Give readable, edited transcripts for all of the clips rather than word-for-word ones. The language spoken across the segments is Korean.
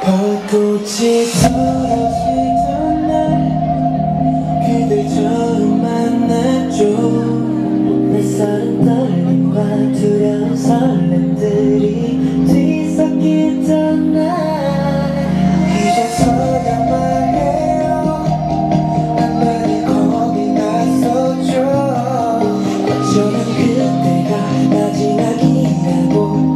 벚꽃이 떨어지던 날 그댈 처음 만났죠. 낯설은 떨림과 두려운 설렘들이 뒤섞이던 날 이제서야 말해요. 난 많이 겁이 났었죠. 어쩌면 그때가 마지막이라고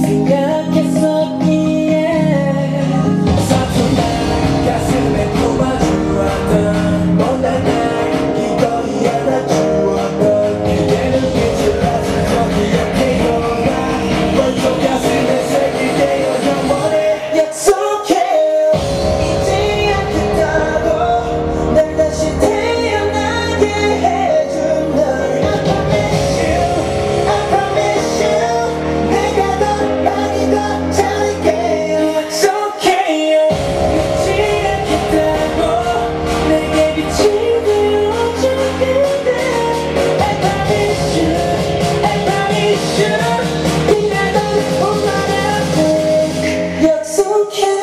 생각했었기에 서툰 날 가슴에 품어주었던 못난 날 기꺼이 안아주었던 그대 눈빛을 아직도 기억해요. 나 먼저 가슴에 새기게요. 영원히 약속해요. 잊지 않겠다고 날 다시 태어나게 해준 널 I promise you 내가 더 많이 더 잘할게요. 약속해요. 잊지 않겠다고 내게 빛이 되어준 그대 I promise you 그날 너를 본 말할게. 약속해요.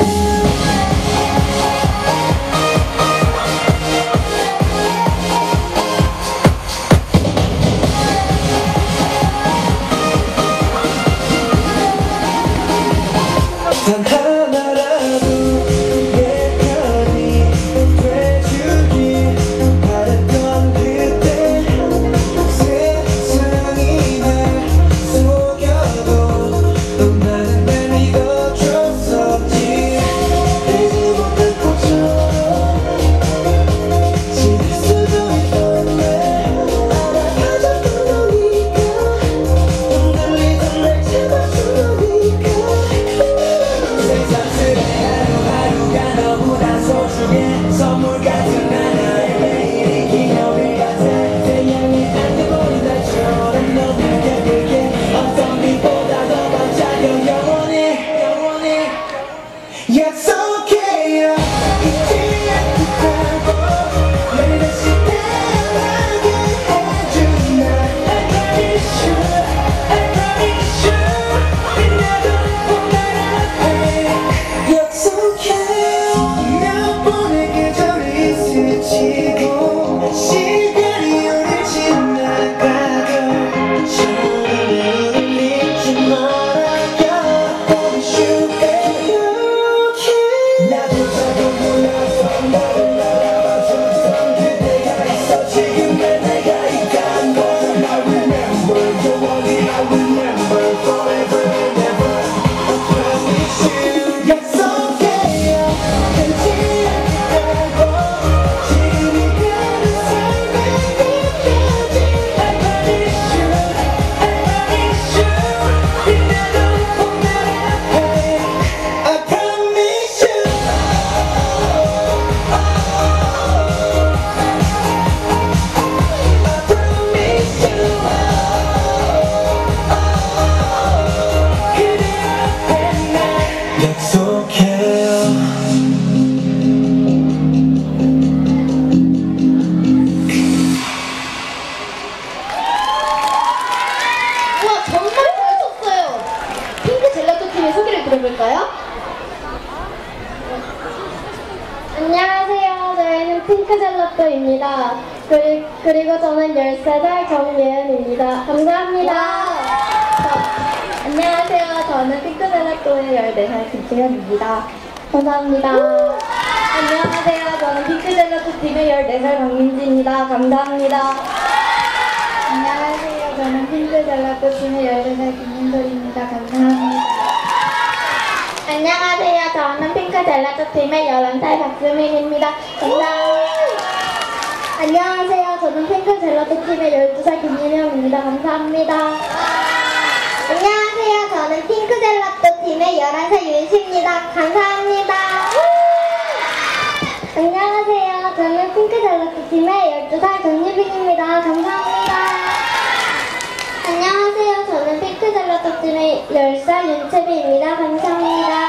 단 하나라도 내 편이 돼주길 바랬던 그때 세상이 날 속여도 넌 나는 날 믿어줬었지. 이제 못할 것처럼 지낼 수도 있었네. 알아봐줬던 너니까 흔들리던 날 잡아준 너니까 세상들의 하루하루가 너무나 소중해. 선물 같은 하나의 매일이 기념일 같아. 태양이 안 뜨고는 날처럼 너에게 불게 어떤 빛보다 더 반짝여. 영원히 약속해요. 잊지 않겠다고 날 다시 태어나게 해준 날 I promise you 빛나던 봄날 앞에 약속해요. 몇 번의 계절이 스치고 시간이 오래 지나가도 저를 잊지 말아요. Promise you 나도 잘못 몰라서 너를 알아봐줬던 그때가 있어. 지금 내가 있다는 걸 I remember 영원히 I remember forever and ever I promise you. 약속해요. 잊지 않겠다고 지금 이 가는 삶의 끝까지 I promise you 빛나던 봄날 앞에 I promise you. I promise you. 그대 앞에 날 약속해요. 우와, 정말 잘 쳤어요. 핑크젤라또 팀의 소개를 들어볼까요? 안녕하세요. 저희는 핑크젤라또입니다. 그리고 저는 13살 정예은입니다. 감사합니다. 안녕하세요. 저는 핑크젤라또의 14살 김채연입니다. 감사합니다. 안녕하세요. 저는 핑크젤라또 팀의 14살 박민지입니다. 감사합니다. 안녕하세요. 저는 핑크젤라또 팀의 14살 김민솔입니다. 감사합니다. 안녕하세요. 저는 핑크젤라또 팀의 11살 박수민입니다. 감사합니다. 안녕하세요. 저는 핑크젤라또 팀의 12살 김민영입니다. 감사합니다. 안녕하세요. 저는 핑크젤라또 팀의 11살 윤씨입니다. 감사합니다. 안녕하세요. 저는 핑크젤라또 팀의 12살 정유빈입니다. 감사합니다. 안녕하세요. 저는 핑크젤라또 팀의 10살 윤채비입니다. 감사합니다.